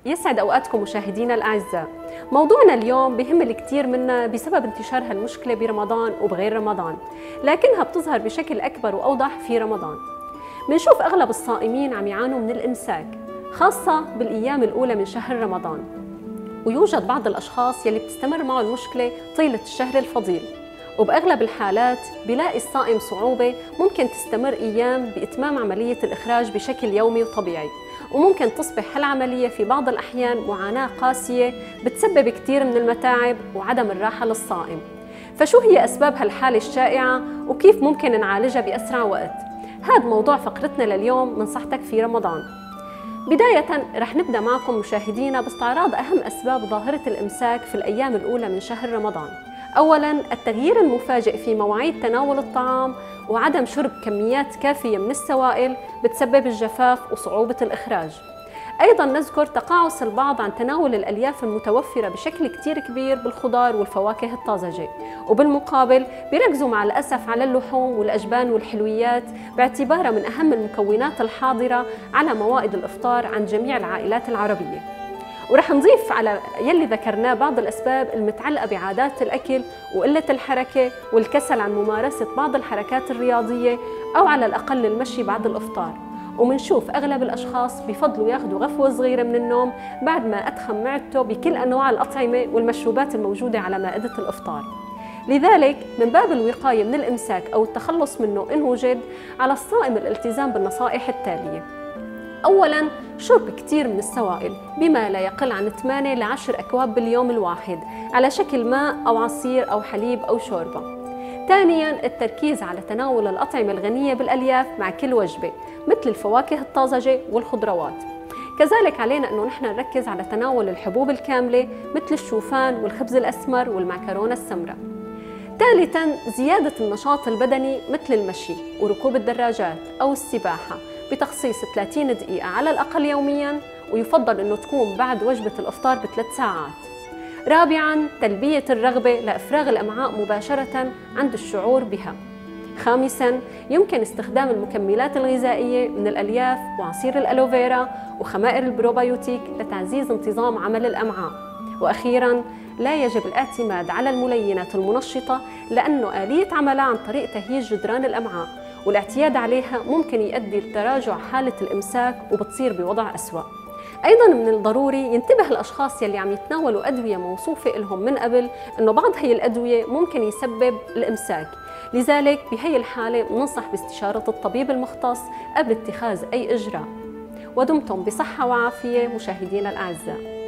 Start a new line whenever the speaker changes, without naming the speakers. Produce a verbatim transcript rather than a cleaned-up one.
يسعد أوقاتكم مشاهدينا الأعزاء. موضوعنا اليوم بهم الكثير منا بسبب انتشار هالمشكلة برمضان وبغير رمضان، لكنها بتظهر بشكل أكبر وأوضح في رمضان. منشوف أغلب الصائمين عم يعانوا من الإمساك، خاصة بالأيام الأولى من شهر رمضان، ويوجد بعض الأشخاص يلي بتستمر معه المشكلة طيلة الشهر الفضيل، وبأغلب الحالات بيلاقي الصائم صعوبة ممكن تستمر أيام بإتمام عملية الإخراج بشكل يومي وطبيعي، وممكن تصبح هالعملية في بعض الأحيان معاناة قاسية بتسبب كثير من المتاعب وعدم الراحة للصائم. فشو هي أسباب هالحالة الشائعة وكيف ممكن نعالجها بأسرع وقت؟ هذا موضوع فقرتنا لليوم من صحتك في رمضان. بداية رح نبدأ معكم مشاهدينا باستعراض أهم أسباب ظاهرة الإمساك في الأيام الأولى من شهر رمضان. أولاً، التغيير المفاجئ في مواعيد تناول الطعام وعدم شرب كميات كافية من السوائل بتسبب الجفاف وصعوبة الإخراج. أيضاً نذكر تقاعس البعض عن تناول الألياف المتوفرة بشكل كتير كبير بالخضار والفواكه الطازجة، وبالمقابل بيركزوا مع الأسف على اللحوم والأجبان والحلويات باعتبارها من أهم المكونات الحاضرة على موائد الإفطار عند جميع العائلات العربية. ورح نضيف على يلي ذكرناه بعض الأسباب المتعلقة بعادات الأكل وقلة الحركة والكسل عن ممارسة بعض الحركات الرياضية أو على الأقل المشي بعد الإفطار. ومنشوف أغلب الأشخاص بفضلوا ياخذوا غفوة صغيرة من النوم بعد ما أدخن معدته بكل أنواع الأطعمة والمشروبات الموجودة على مائدة الإفطار. لذلك من باب الوقاية من الإمساك أو التخلص منه إن وجد، على الصائم الالتزام بالنصائح التالية. أولاً، شرب كثير من السوائل بما لا يقل عن ثمانية إلى عشرة أكواب باليوم الواحد على شكل ماء أو عصير أو حليب أو شوربة. ثانياً، التركيز على تناول الأطعمة الغنية بالألياف مع كل وجبة مثل الفواكه الطازجة والخضروات. كذلك علينا أنه نحن نركز على تناول الحبوب الكاملة مثل الشوفان والخبز الأسمر والمعكرونة السمراء. ثالثاً، زيادة النشاط البدني مثل المشي وركوب الدراجات أو السباحة بتخصيص ثلاثين دقيقة على الأقل يومياً، ويفضل أنه تكون بعد وجبة الإفطار بثلاث ساعات. رابعاً، تلبية الرغبة لإفراغ الأمعاء مباشرة عند الشعور بها. خامساً، يمكن استخدام المكملات الغذائية من الألياف وعصير الألوفيرا وخمائر البروبيوتيك لتعزيز انتظام عمل الأمعاء. وأخيراً، لا يجب الاعتماد على الملينات المنشطة لأنه آلية عملها عن طريق تهيج جدران الأمعاء، والاعتياد عليها ممكن يؤدي لتراجع حالة الإمساك وبتصير بوضع أسوأ. أيضاً من الضروري ينتبه الأشخاص يلي عم يتناولوا أدوية موصوفة لهم من قبل إنه بعض هي الأدوية ممكن يسبب الإمساك، لذلك بهي الحالة بننصح باستشارة الطبيب المختص قبل اتخاذ أي إجراء. ودمتم بصحة وعافية مشاهدينا الأعزاء.